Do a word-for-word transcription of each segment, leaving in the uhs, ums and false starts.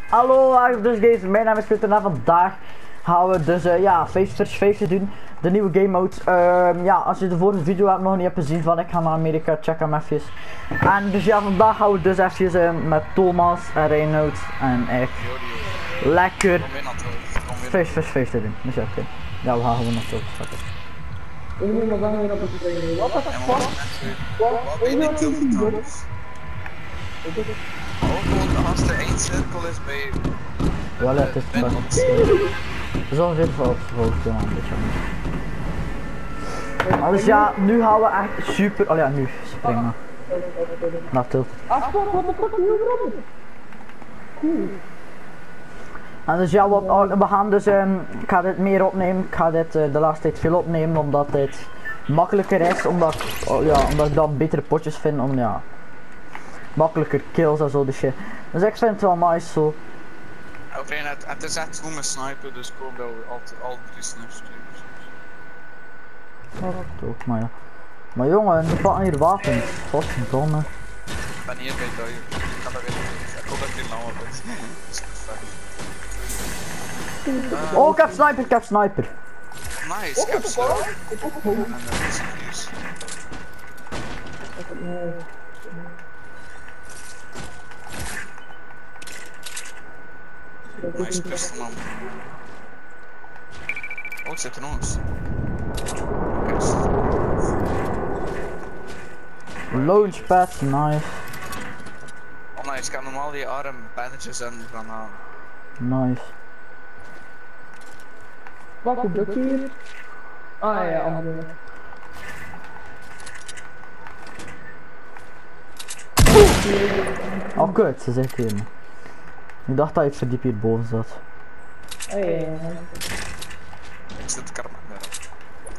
Hallo, dus deze, mijn naam is Peter en vandaag gaan we dus uh, ja, face versus face doen, de nieuwe game mode. Uh, ja, als je de vorige video hebt nog niet hebt gezien van ik ga naar Amerika, check hem even. En dus ja, vandaag gaan we dus even uh, met Thomas en Reinoud en echt lekker face versus face te doen. Dus ja, oké. Okay. Ja, we gaan gewoon nog zo starten. Ik moet maar dan weer op het trainen. Wat is dat? Wat weet ik veel trouwens? Ook gewoon als er één cirkel is bij je. Ja, het is een beetje. Dat is ongeveer voor opgevolgd, ja, een beetje anders. Maar dus ja, nu gaan we echt super. Oh ja, nu springen. Nou, tilt. Afstand, wat de fuck hier Cool. En dus ja, wat, we gaan dus, um, ik ga dit meer opnemen, ik ga dit uh, de laatste tijd veel opnemen omdat dit makkelijker is, omdat, oh, ja, omdat ik dan betere potjes vind om, ja, makkelijker kills en zo, dus shit. Dus ik vind het wel nice zo. Oké, okay, het, het is echt goed met sniper, dus ik hoop dat we altijd al drie snipers krijgen. Dat ook, maar ja. Maar jongen, er pakken hier wapens, godverdomme. Ik ben hier bij Duijen, ik ga dat weer doen. Ik hoop dat ik hier langer ben. Dat is perfect. Uh, oh, ik heb sniper, ik heb sniper. Nice, ik heb sniper. En dat is nieuws. Nice pistol, man. Oh, het zit er nog eens. Launchpad, nice. Oh nice, ik heb normaal die arm bandages en gaan halen. Nice. Wat gebeurt hier? Ah ja, andere. Oh kut, ze zit hier. Ik dacht dat ik verdiep hier boven zat. Oh ja, ja. Ik zit karma met.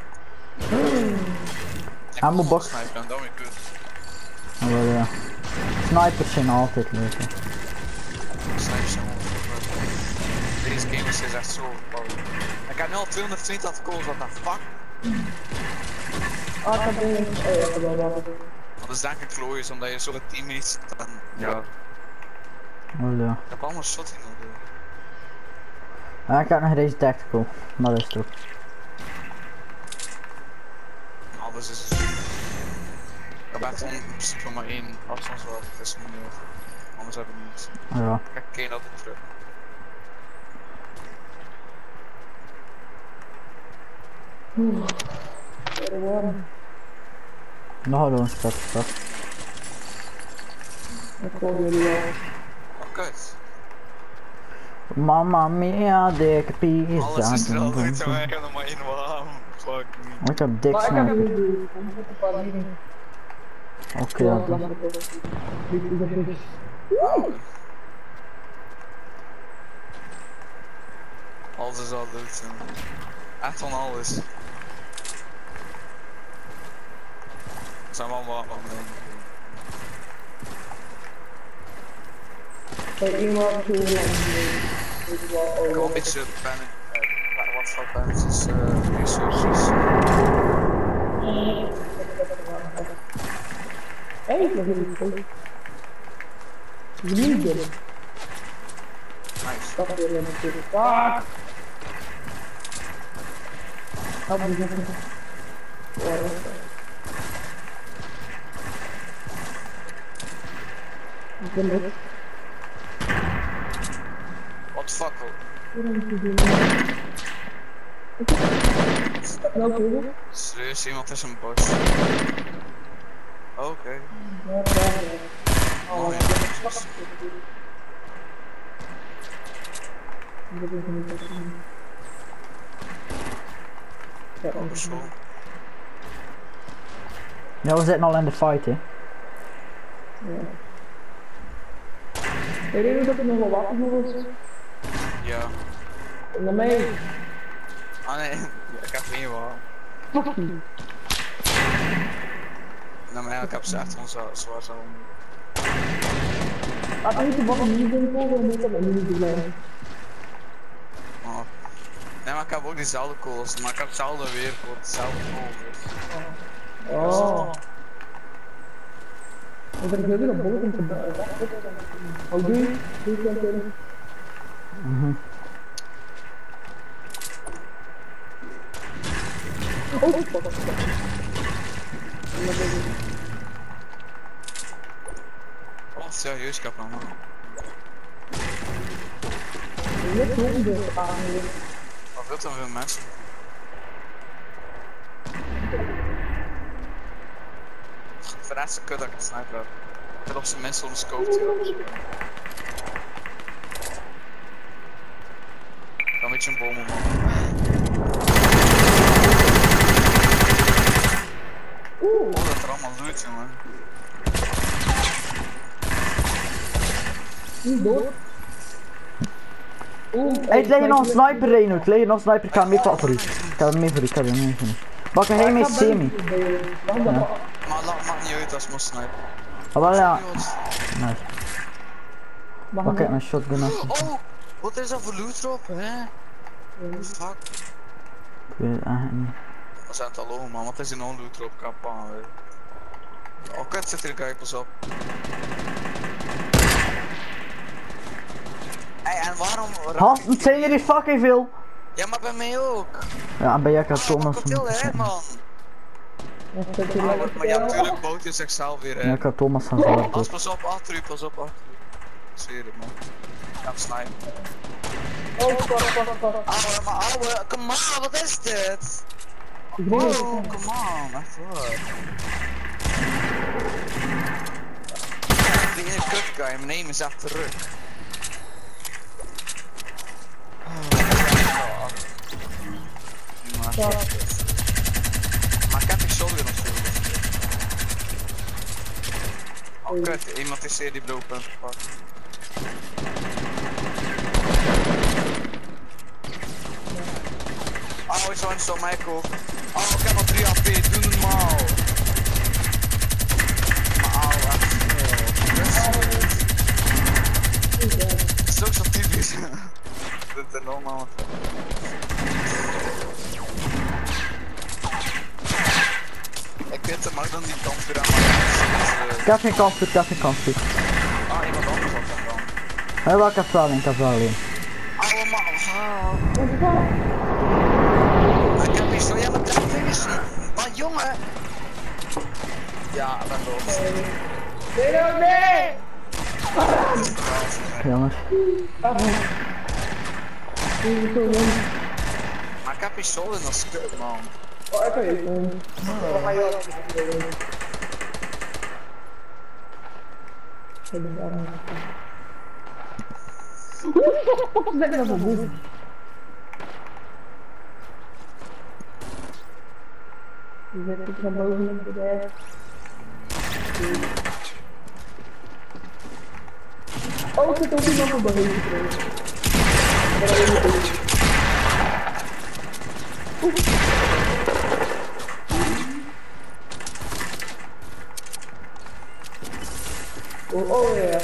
Ammo box. Sniper, dan weer kut. Oh wel ja. Snipers zijn altijd leuk. Hè. Snipers zijn wel leuk. Deze game is echt zo power. Ik heb nu al tweehonderdtwintig calls, what the fuck? Ah, ik heb een. Oh ja, ik heb wel wat. Dat is denk ik glorious, omdat je zoveel teammates dan. Ja. Oh ja. Ik heb allemaal shots in de. Ja, ik heb nog deze tactical, maar dat is het ook. Alles is. Ik heb echt in principe maar één afstandswapen, dat is meer. Anders heb ik niets. Ja. Kijk, geen altijd terug. Oeh. Nog een stap, stap. Ik hoor jullie wel. Oh, kut. Mamma mia, dikke pizza. Alles is er altijd zo erg en dan maar één waarom. Fuck me. Ik heb dik Maar ik heb snap. nu de. Ik heb een paar dingen. Oké, ja. Alles is al dood. Echt van alles. Er zijn wel wat wat Bij iemand zo lang. ik wil een beetje panic. Uh, wat voor panic is uh, resources. Hé, ik heb een goed. Niet doen. Nice. Dat wil je natuurlijk. Fuck! Help me zeggen. Ik ben het. What the fuck? Nou, Serieus, iemand is een bos. Oké. Okay. Oh ja. Oh, zo. Ja, we zitten al in de fight, hè. Ja. Weet je dat ik nog wel wachten moet? Ja. Kom naar mee. Ah nee, ik heb geen waar. Fuck you. Nou maar ik heb ze echt gewoon zo zwaar zo. Laat me niet de bal niet doen volgen en niet op niet blijven. Oh. Nee maar ik heb ook diezelfde calls, maar ik heb hetzelfde weer voor hetzelfde call. Oh. Ik ben heel op boven te bouwen. Oh, doe je? Doe je het Mhm. Oh, fuck, fuck. Oh, serieus, kaplan. Net honden aan. Wat wil dan veel mensen? Verraad ze kut dat ik een sniper heb. Ik heb op zijn mensen onder scope te Dan een beetje een bom man. Oeh. Oh, dat er allemaal doet, jongen. Niet dood. Oeh. Hey, ik leg je nog een sniper Reno, ik leg je nog een sniper, ik ga hem mee pakken voor u. Ik ga hem mee voor u, ik ga hem mee voor u. Bakken heen met semi. Ja. Maar laat maakt niet uit als ik moet snipen. Ah, wel ja. Nice. Mag Pak ik uit mijn shotgun af. Oh, wat is dat voor loot erop, hè? Fuck. Ik weet het eigenlijk niet. Dat zijn het al ogen, man. Wat is er nog loot erop? Kapaan, weet. Oh, kut, zit hier een pas op. Hey, en waarom... Gast, het zijn er hier fucking veel. Ja, maar bij mij ook. Ja, en bij jou kan Oh, Thomas. wat heel hè, man. Ah, maar ja, natuurlijk bouwt hij zichzelf weer, Ja, hè. ik had Thomas van zelf Als, dood. pas op, achter u, pas op, achter u. Ik zweer het, man. Ik ga hem snipen. Oh, fuck, fuck, fuck. Ouwe, maar ouwe, come on, wat is dit? Ik weet het. Oh, come on, echt waar. Die ene kut guy, mijn neem is echt terug. Ja. Maar ik heb die shotgun of zo. Oh kut, iemand is hier die blowpunt gepakt. Oh, is zo'n zo mij koop. Oh, ik heb al drie A P, doe normaal. Maar oh, echt veel. Het is ook zo typisch. Dit is normaal. Ik weet het, mag dan die kant weer aan maken. Ik heb geen kans, ik heb geen kans. Ik Ah, iemand anders had dat dan. heb wel, ik heb wel alleen, ik heb wel alleen. Oude man, ah. Ik heb niet zo, ja maar dat finishen. Maar jongen. Ja, ik ben dood. Nee, nee, nee! Jammer. Maar ik heb die sol in dat stuk, man. Oh, ik weet het. Wat ga je wel? Ik ben daar niet. Hoe de fuck is dat nou voor boef? Die zet ik naar boven in de berg. Oh, ik zit ook iemand op de heen gekregen. Oh, oh ja.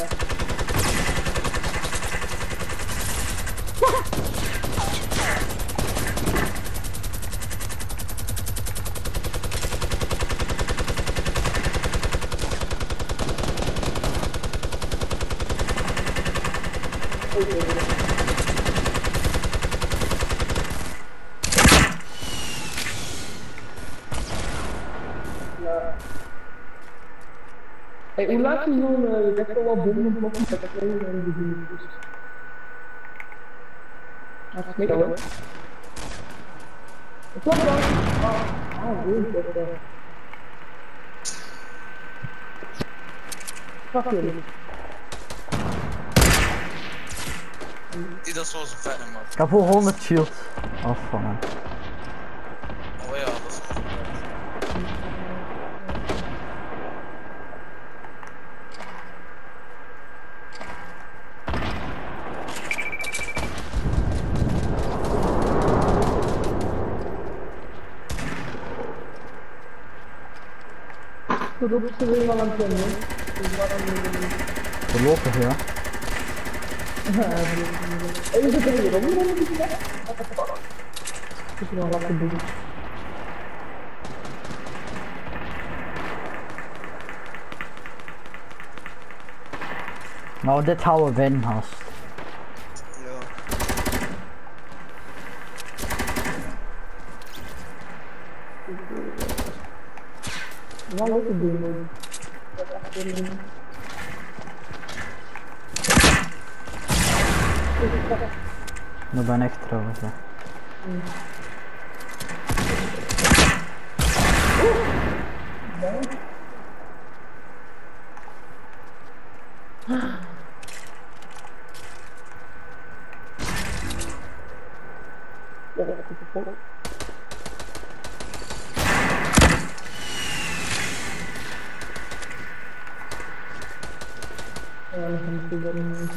Hey, hoe laat is zo'n uh, echt wel bommen blokken met de kleren en de dingen dus. Dat is niet hoor. Het klopt wel. Oh, goed, dat is. Fuck jullie. Die dat is zoals een verder, man. Ik heb wel honderd shield. Af van hem. Oh ja, dat is wel vet. Voorlopig zijn we wel aan het kennen. Dus waarom niet? Voorlopig, ja. Hey, we zitten hier. Waarom moet je dat? Ik heb nog wat te doen. Nou, dit gaan we winnen, gast. Ja. wel leuke dingen. Dat is echt een... Dat ben ik trouwens. Hè. Mm. Ja, dat is het volk. Ja, dan gaan we doen.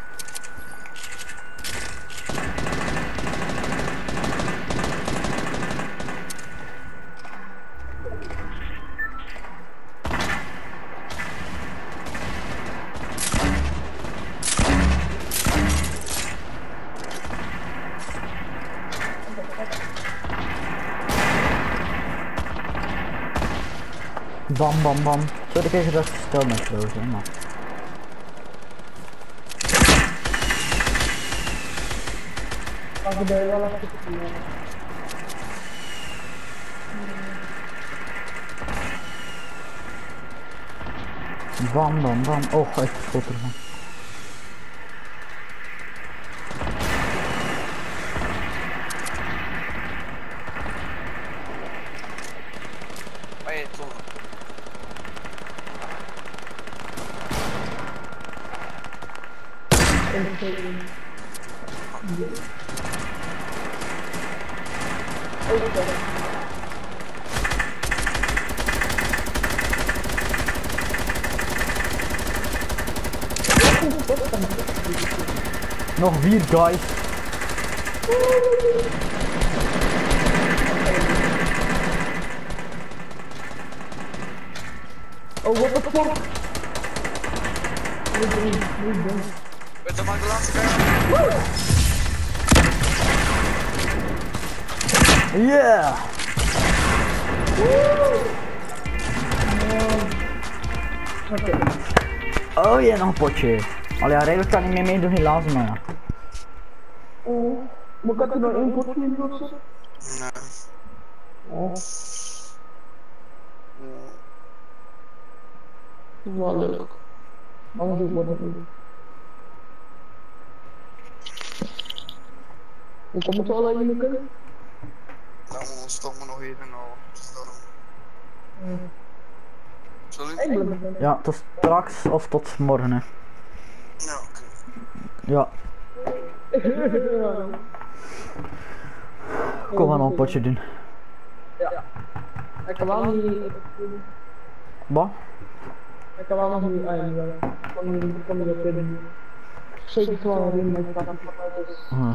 Bam bam bam. Zo ik even dat stel met roos, hè, maar. Als we er wel even te doen. Bam bam bam. Oh, hij schot ervan. Hey, toch. Nog vier guys. Oh, what the fuck? Weet je maar de laatste keer? Yeah! Oké. Oh ja, nog een potje. Allee, ja, redelijk kan niet meer meedoen helaas, maar ja. Oh, maar kan er nog één potje in of zo? Nee. Oh. Dat is wel leuk. Anders doe ik wat niet. Hoe komt het wel aan jullie kunnen? Dan moet ons toch maar nog even nou. Dus daarom. Sorry? Ik ben er. Ja, tot straks of tot morgen, hè. Ja, oké. Ja, kom maar nog een potje doen. Ja. Ik kan wel niet... Wat? Ik kan wel nog niet eindigen. Ik kan niet... Ik kan niet op in. Zeker wel in mijn stad. Dus... Hm.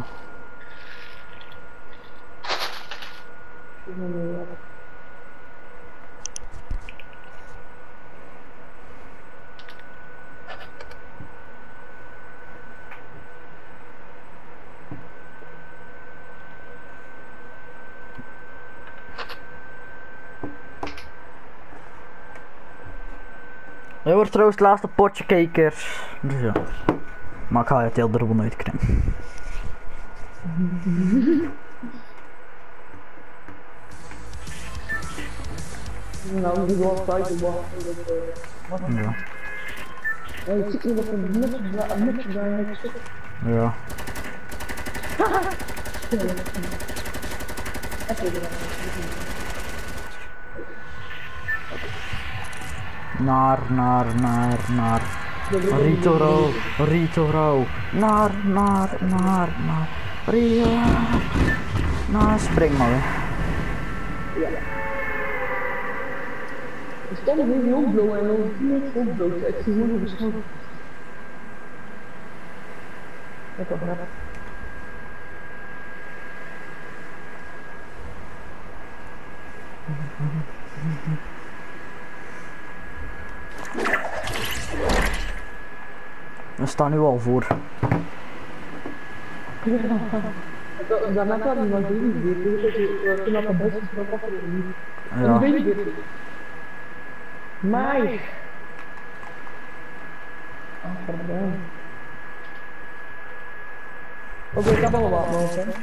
Ik ben er wel. Dit wordt trouwens het laatste potje kijkers. Dus ja. Maar ik ga het heel er wel uitknippen. Nou, dat is wel tijd te wachten. Ja. Ja, ik zie niet dat een nutje een nutje daar heeft zitten. Ja. Naar, naar, naar, naar. Ritoro, Ritoro. Naar, naar, naar, naar. Rio. Nou, spring maar weer. Er stond hier heel blauw en dan niet heel blauw. Ik zie hoe het beschoten. Dat is wel grappig. We staan nu al voor. Daarna kan iemand doen, die weet dat je best is wat er niet. Ja. weet je dit. Mike! Oh, verdomme. Oké, ik heb al wat nog, hè.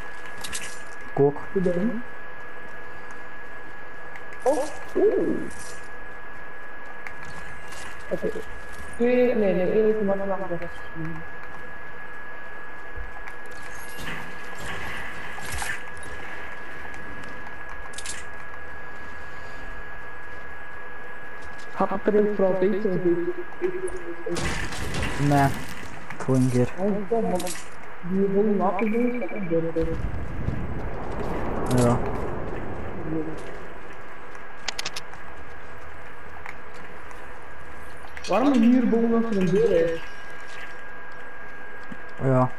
Kok. Goed doen. Oh, oeh. Oké. Twee, nee, nee, één is maar naar rechts. Had ik er ook vooral deze een Nee, volgende keer. Die gewoon maken doen, dat is beter. Ja. Waarom hier boven achter een deur is? Ja.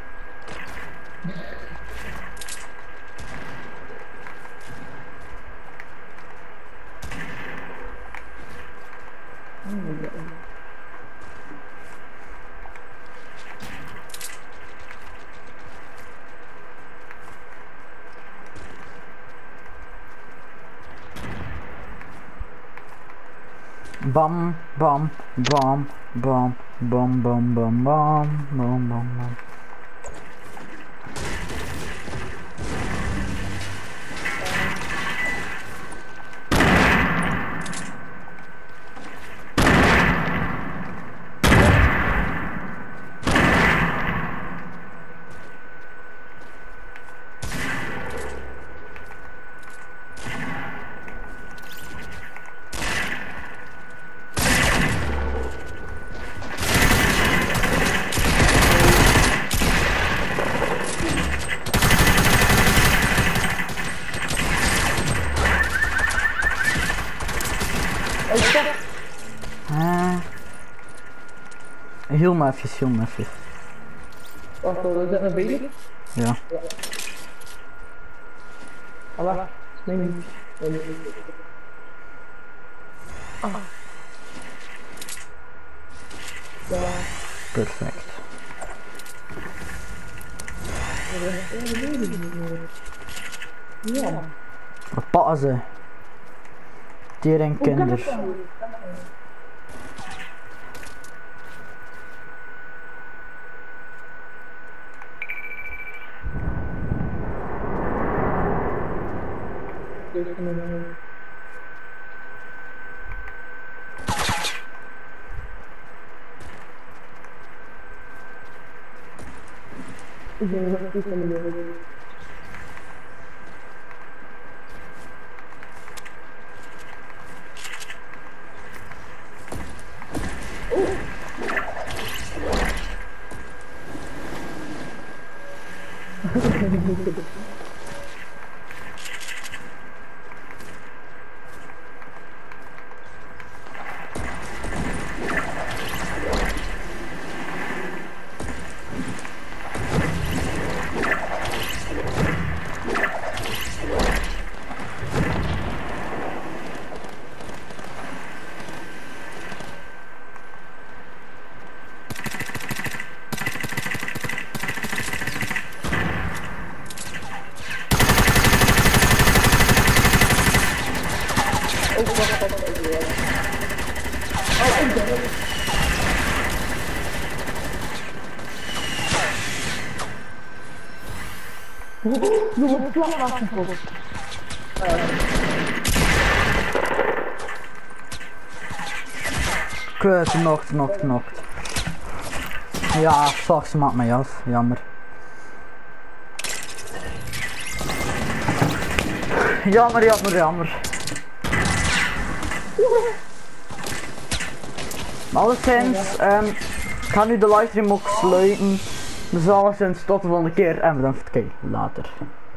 Bam, bam, bam, bam, bam, bam, bam, bam, bam, bam, bam. Uh, heel me even, heel me even. Wacht, is dat een bezig? Ja. Allah, nee, niet. Nee, nee, nee. Ah. Ja. Perfect. Ja. Wat pakken ze? Dier en kinders. Ik ben nog niet van de Nog een vlag afgevoerd. Kut, knokt, knokt, knokt. Ja, fuck, ze maakt mij af. Jammer. Jammer, jammer, jammer. Maar alleszins, um, ik ga nu de livestream ook sluiten. Dus alleszins tot de volgende keer en bedankt voor het kijken. Later.